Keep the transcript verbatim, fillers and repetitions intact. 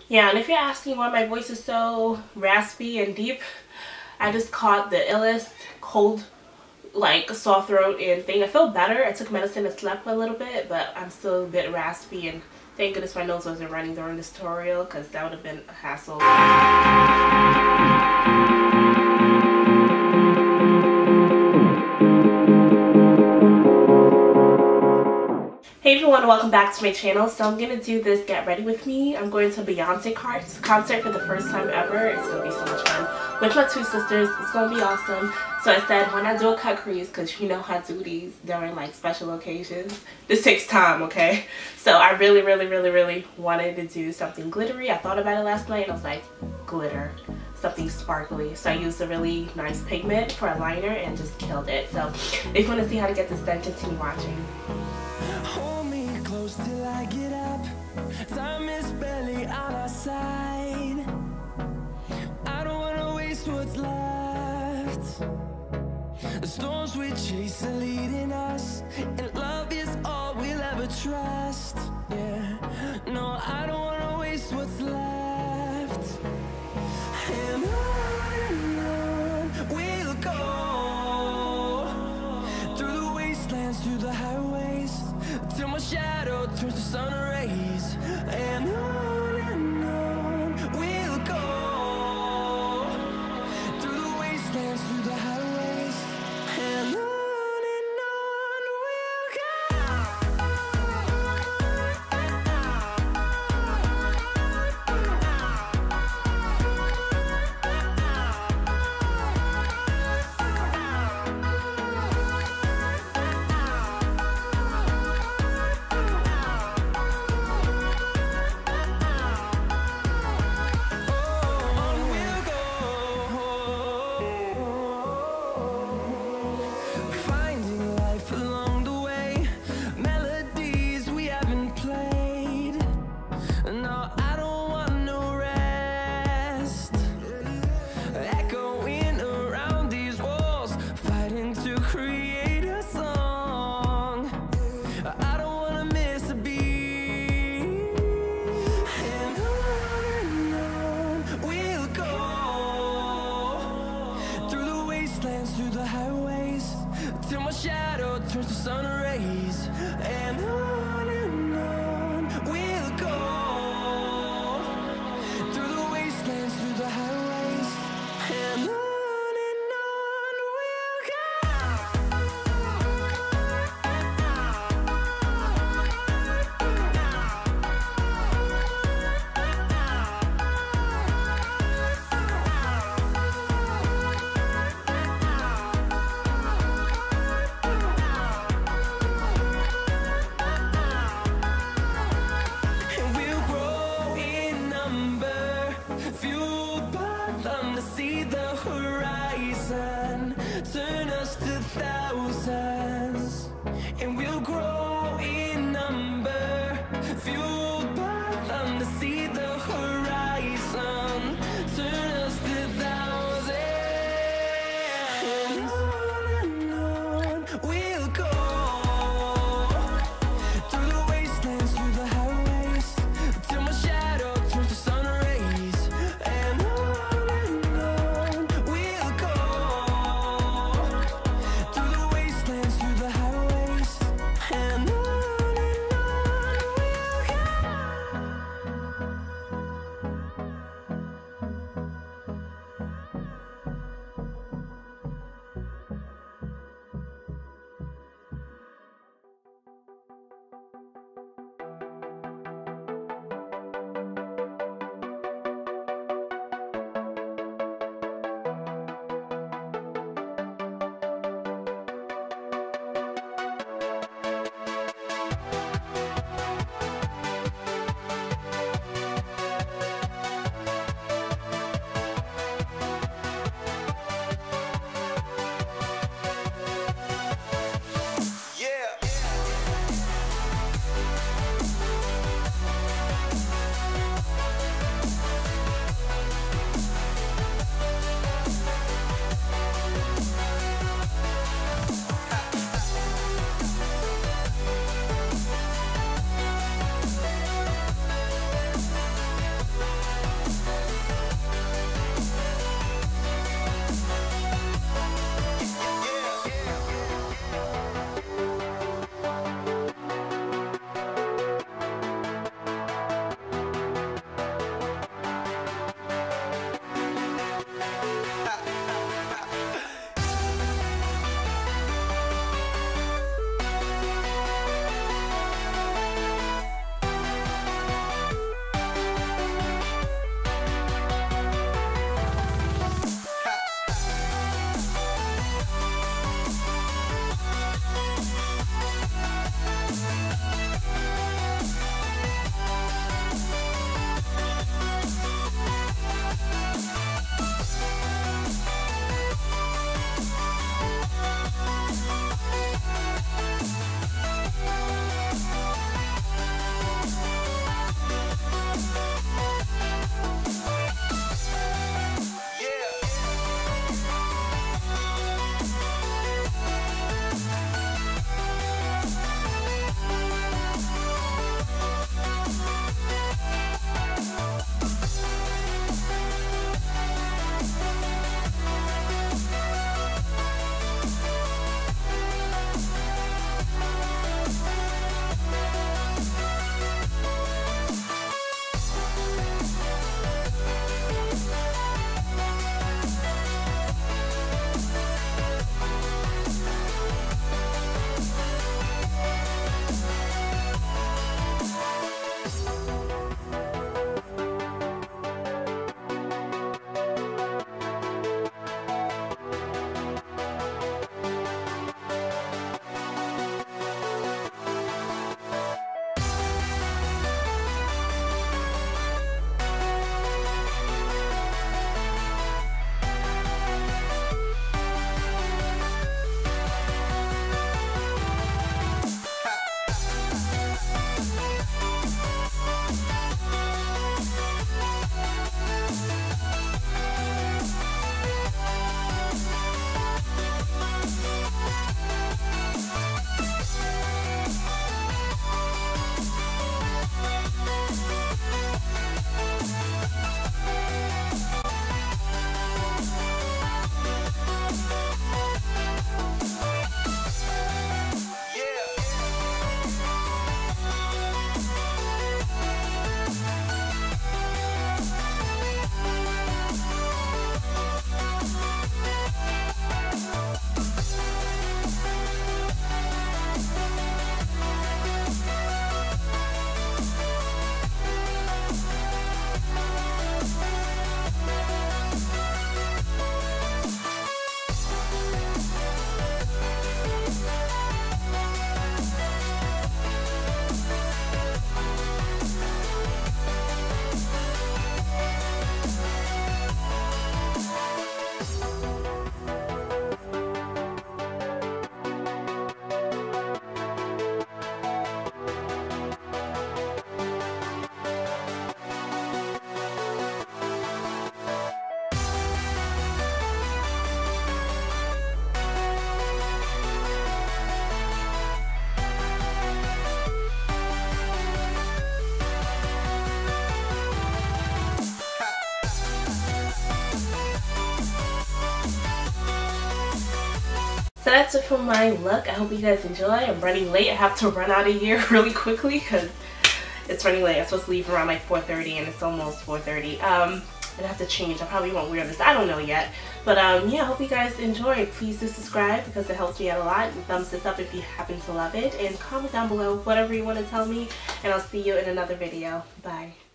Yeah, and if you're asking why my voice is so raspy and deep, I just caught the illest cold, like sore throat and thing. I feel better. I took medicine and slept a little bit, but I'm still a bit raspy, and thank goodness my nose wasn't running during this tutorial because that would have been a hassle. Hey everyone, welcome back to my channel. So I'm gonna do this get ready with me. I'm going to a Beyonce concert for the first time ever. It's gonna be so much fun with my two sisters. It's gonna be awesome. So I said, why not do a cut crease, because you know how I do these during like special occasions. This takes time, okay? So I really really really really wanted to do something glittery. I thought about it last night and I was like, glitter, something sparkly. So I used a really nice pigment for a liner and just killed it. So if you want to see how to get this done, continue watching. Hold me close till I get up. Time is barely on our side. I don't wanna waste what's left. The storms we chase are leading us, and love is all we'll ever trust. Yeah, no, I don't wanna waste what's left. And on and on we'll go, through the wastelands, through the highways, till my shadow turns to sun rays. And on and on we'll go, through the wastelands, through the highways. And on and on we'll go. Through the highways, till my shadow turns to sun rays. And on and on we'll go, through the wastelands, through the highways. And on and on we'll go. So that's it for my look. I hope you guys enjoy. I'm running late. I have to run out of here really quickly because it's running late. I'm supposed to leave around like four thirty and it's almost four thirty. Um, and I have to change. I probably won't wear this. I don't know yet. But um, yeah, I hope you guys enjoy. Please do subscribe because it helps me out a lot. And thumbs this up if you happen to love it. And comment down below whatever you want to tell me. And I'll see you in another video. Bye.